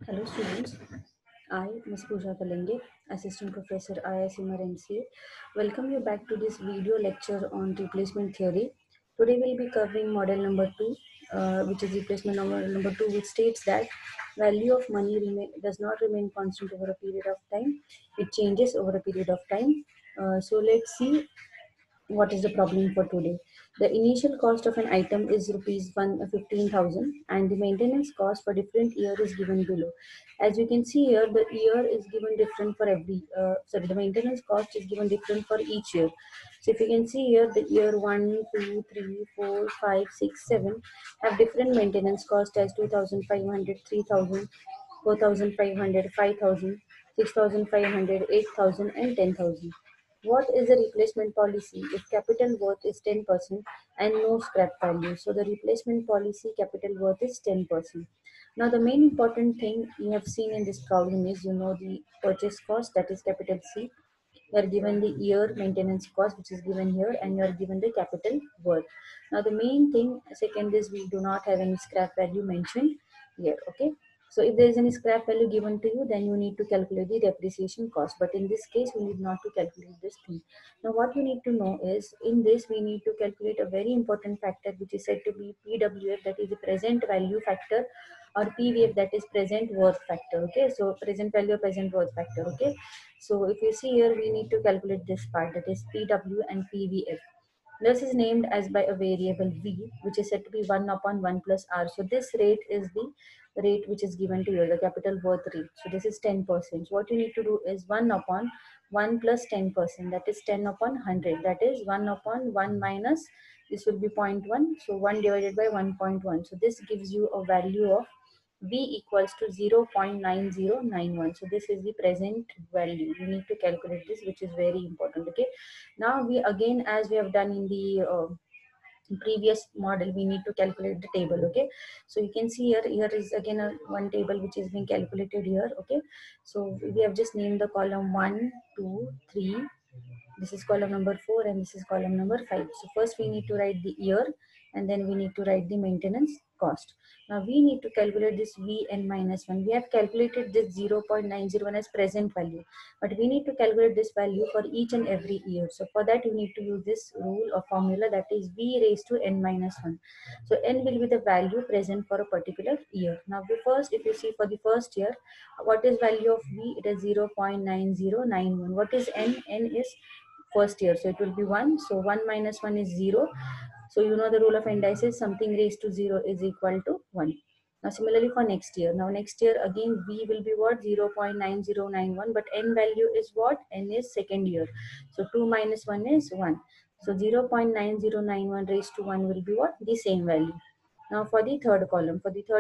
Hello students, I, Ms. Pooja Kalenge, Assistant Professor IISMR MCA, welcome you back to this video lecture on replacement theory. Today we'll be covering model number 2, which is replacement number 2, which states that value of money does not remain constant over a period of time. It changes over a period of time. So let's see what is the problem for today. The initial cost of an item is rupees 15,000 and the maintenance cost for different year is given below. As you can see here, the year is given different for the maintenance cost is given different for each year. So if you can see here, the year 1, 2, 3, 4, 5, 6, 7 have different maintenance cost as 2,500, 3,000, 4,500, 5,000, 6,500, 8,000, and 10,000. What is the replacement policy if capital worth is 10% and no scrap value? So the replacement policy capital worth is 10%. Now the main important thing you have seen in this problem is the purchase cost, that is capital C. You are given the year maintenance cost, which is given here, and you are given the capital worth. Now the main thing second is we do not have any scrap value mentioned here. Okay, so if there is any scrap value given to you, then you need to calculate the depreciation cost. But in this case, we need not to calculate this thing. Now what you need to know is in this we need to calculate a very important factor, which is said to be PWF, that is the present value factor, or PVF, that is present worth factor. Okay, so present value or present worth factor. Okay, so if you see here, we need to calculate this part, that is PW and PVF. This is named as by a variable V, which is said to be 1 upon 1 plus R. So this rate is the rate which is given to you, the capital worth rate. So this is 10%. So what you need to do is 1 upon 1 plus 10%, that is 10 upon 100. That is 1 upon 1 minus, this will be 0.1. So 1 divided by 1.1. So this gives you a value of V equals to 0.9091. So this is the present value. You need to calculate this, which is very important. Okay. Now we again, as we have done in the previous model, we need to calculate the table. Okay, so you can see here is again one table which is being calculated here. Okay, so we have just named the column 1, 2, 3. This is column number 4 and this is column number 5. So first we need to write the year and then we need to write the maintenance cost. Now we need to calculate this Vn minus 1. We have calculated this 0.901 as present value, but we need to calculate this value for each and every year. So for that you need to use this rule or formula, that is V raised to n minus 1. So n will be the value present for a particular year. Now first, if you see for the first year, what is value of V? It is 0.9091. What is n? N is first year, so it will be 1. So 1 minus 1 is 0. So you know the rule of indices, something raised to 0 is equal to 1. Now similarly for next year, now next year again V will be what? 0.9091, but n value is what? N is second year, so 2 minus 1 is 1. So 0.9091 raised to 1 will be what? The same value. Now for the third column,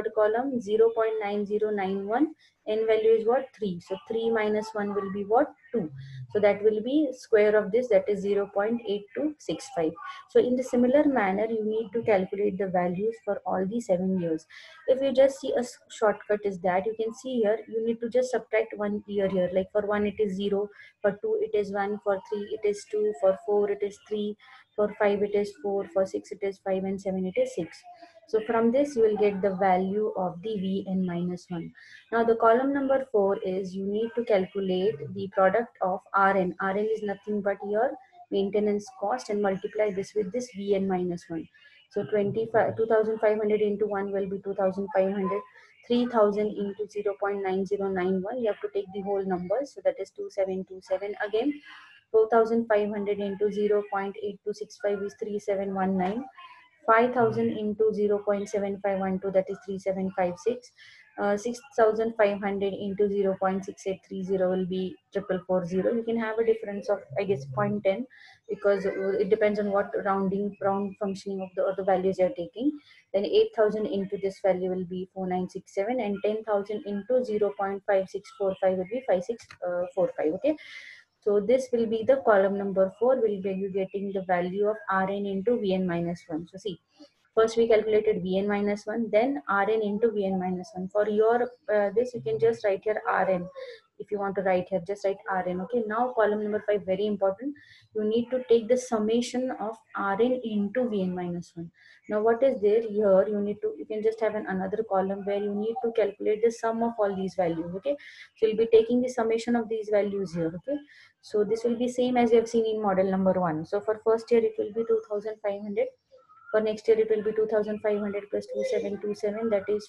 0.9091, n value is what? 3. So 3 minus 1 will be what? 2. So that will be square of this, that is 0.8265. So in the similar manner, you need to calculate the values for all the 7 years. If you just see a shortcut is that you can see here, you need to just subtract 1 year here. Like for 1 it is 0, for 2 it is 1, for 3 it is 2, for 4 it is 3, for 5 it is 4, for 6 it is 5, and 7 it is 6. So from this you will get the value of the Vn minus 1. Now the column number 4 is you need to calculate the product of Rn. Rn is nothing but your maintenance cost, and multiply this with this Vn minus 1. So 2,500 into 1 will be 2,500. 3,000 into 0.9091. You have to take the whole number. So that is 2727. Again, 4,500 into 0.8265 is 3719. 5,000 into 0.7512, that is 3756. 6,500 into 0.6830 will be 4440. You can have a difference of, I guess, 0.10, because it depends on what round functioning of the values you're taking. Then 8,000 into this value will be 4967, and 10,000 into 0.5645 will be 5645. Okay, so this will be the column number 4, will be you getting the value of Rn into Vn minus 1. So see, first we calculated Vn minus 1, then Rn into Vn minus 1. For your this, you can just write here Rn. If you want to write here, just write Rn. Okay, now column number 5, very important. You need to take the summation of Rn into Vn minus 1. Now what is there here, you can just have another column where you need to calculate the sum of all these values. Okay, so you'll be taking the summation of these values here. Okay, so this will be same as you have seen in model number 1. So for first year it will be 2500. For next year, it will be 2500 plus 2727, that is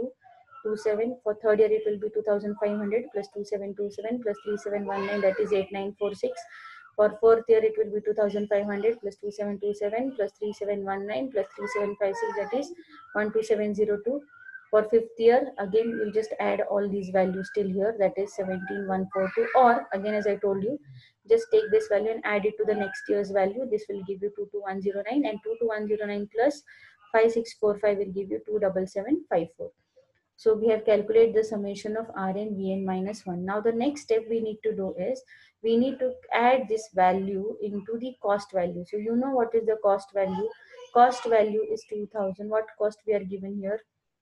5227. For third year, it will be 2500 plus 2727 plus 3719, that is 8946. For fourth year, it will be 2500 plus 2727 plus 3719 plus 3756, that is 12702. For fifth year, again, we'll just add all these values till here, that is 17142. Or again, as I told you, just take this value and add it to the next year's value. This will give you 22109, and 22109 plus 5645 will give you 27754. So we have calculated the summation of Rn Vn minus 1. Now the next step we need to do is we need to add this value into the cost value. So you know what is the cost value? Cost value is 2000. What cost we are given here?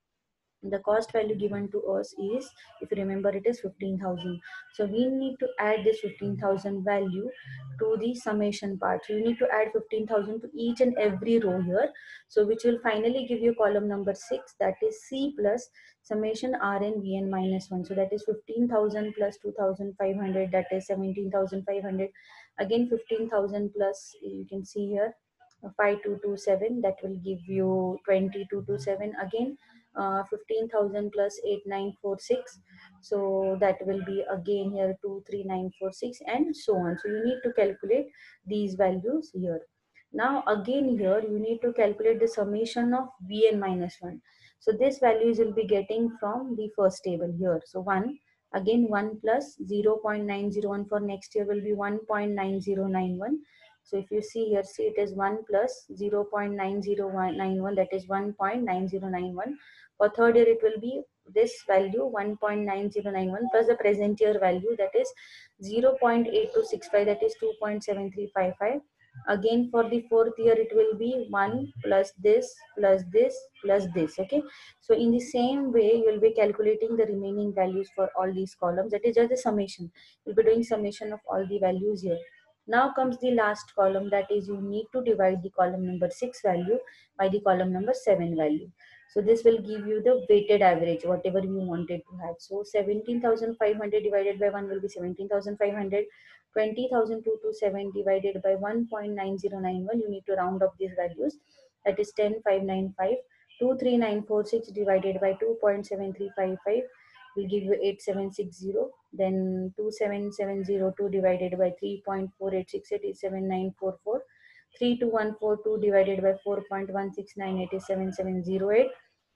The cost value given to us is, if you remember, it is 15,000. So we need to add this 15,000 value to the summation part. So you need to add 15,000 to each and every row here, so which will finally give you column number 6, that is C plus summation Rn Vn minus 1. So that is 15,000 plus 2,500, that is 17,500. Again 15,000 plus, you can see here, 5227, that will give you 2227. Again 15,000 plus 8946, so that will be again here 23946, and so on. So you need to calculate these values here. Now again here you need to calculate the summation of Vn minus 1. So this values will be getting from the first table here. So 1, again 1 plus 0.901 for next year will be 1.9091. So if you see here, see, it is 1 plus 0.9091, that is 1.9091. For third year, it will be this value 1.9091 plus the present year value, that is 0.8265, that is 2.7355. Again for the fourth year, it will be 1 plus this plus this plus this. Okay, so in the same way you will be calculating the remaining values for all these columns. That is just the summation. You'll be doing summation of all the values here. Now comes the last column, that is you need to divide the column number 6 value by the column number 7 value. So this will give you the weighted average, whatever you wanted to have. So 17,500 divided by 1 will be 17,500. 20,227 divided by 1.9091. You need to round up these values. That is 10,595. 23946 divided by 2.7355 will give you 8760. Then 27702 divided by 3.4868 is 7944. 32142 divided by 4.1698 is 7708.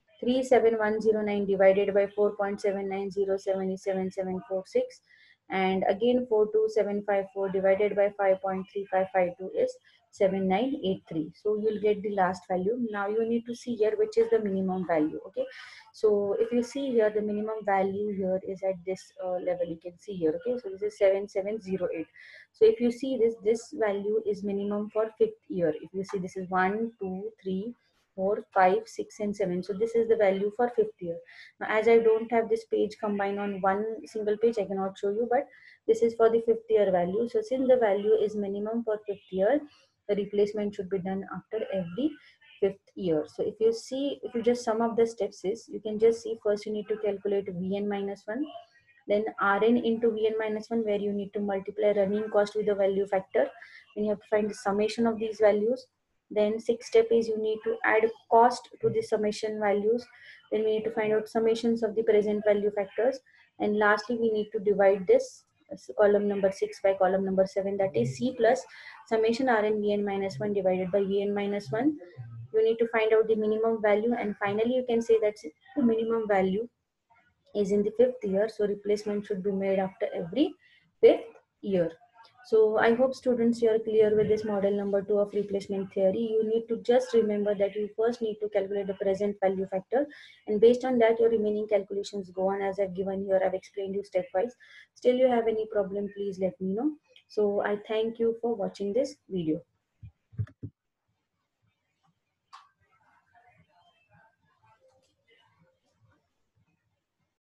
37109 divided by 4.7907 is 7746. And again 42754 divided by 5.3552 is 7983. So you'll get the last value. Now you need to see here which is the minimum value. Okay, so if you see here, the minimum value here is at this level, you can see here. Okay, so this is 7708. So if you see this value is minimum for fifth year. If you see, this is 1 2 3 4 5 6 and 7. So this is the value for fifth year. Now as I don't have this page combined on one single page, I cannot show you, but this is for the fifth year value. So since the value is minimum for fifth year, the replacement should be done after every fifth year. So if you see, if you just sum up the steps, is you can just see, first you need to calculate Vn minus 1, then Rn into Vn minus 1, where you need to multiply running cost with the value factor. Then you have to find the summation of these values. Then sixth step is you need to add cost to the summation values. Then we need to find out summations of the present value factors. And lastly, we need to divide this column number 6 by column number 7, that is C plus summation Rn Vn minus 1 divided by Vn minus 1. You need to find out the minimum value, and finally you can say that the minimum value is in the fifth year, so replacement should be made after every fifth year. So I hope students, you are clear with this model number 2 of replacement theory. You need to just remember that you first need to calculate the present value factor, and based on that your remaining calculations go on as I've given here. I've explained you stepwise. Still you have any problem, please let me know. So I thank you for watching this video.